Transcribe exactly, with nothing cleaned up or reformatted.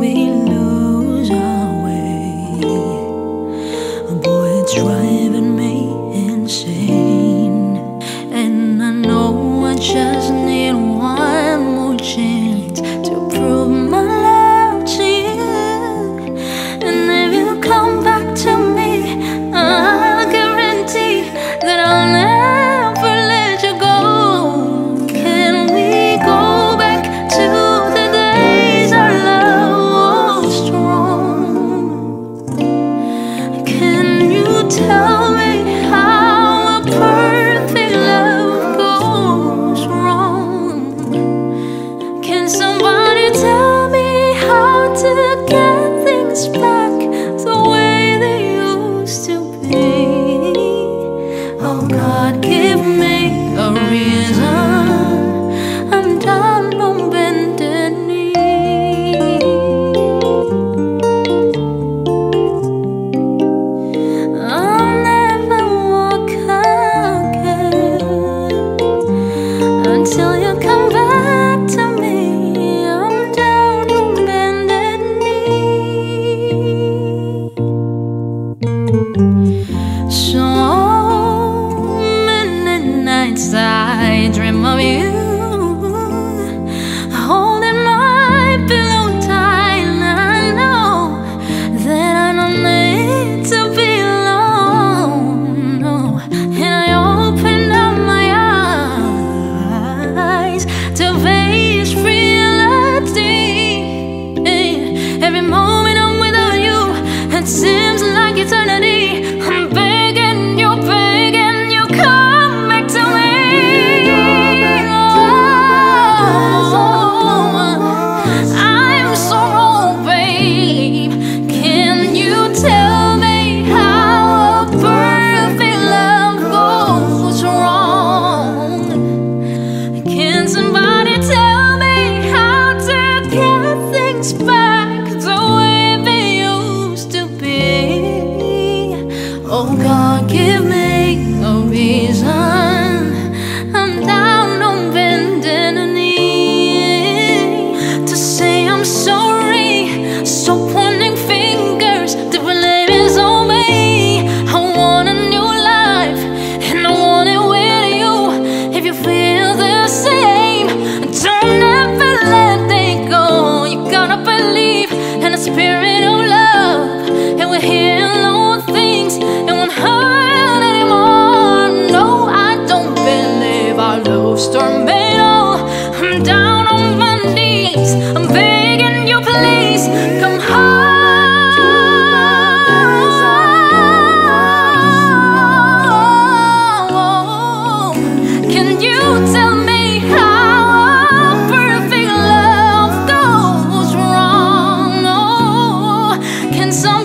we lose our way. Boy, it's driving me insane. And I know I just need one more chance to prove my love to you. And if you come back to me, I'll guarantee that I'll never let you go. Can we go back to the days our love was strong? Can you tell me how a perfect love goes wrong? Can somebody tell me how to get things back the way they used to be? Oh God, give me a reason. I'm down on bended knee. I'll never walk again until you come back to me. I'm down on bended knee. So many nights I dream of you, holding my pillow tight. And I know that I don't need to be alone, no. And I open up my eyes to face reality. Every moment I'm without you, it seems like eternity. I'm begging you, begging you, come back to me. Oh, I'm so wrong, babe. Can you tell me how a perfect love goes wrong? Can somebody tell me how to get things back the way they used to be? Oh God, give me a reason. I'm down on bending a knee to say I'm sorry. So pointing fingers, different labels on me. I want a new life, and I want it with you. If you feel the same, don't ever let it go. You gotta believe in the spirit of love, and we're healing all things. It won't hurt anymore. No, I don't believe our love's tornado. I'm down on my knees. I'm begging you, please come home. Can you tell me how a perfect love goes wrong? Oh, can someone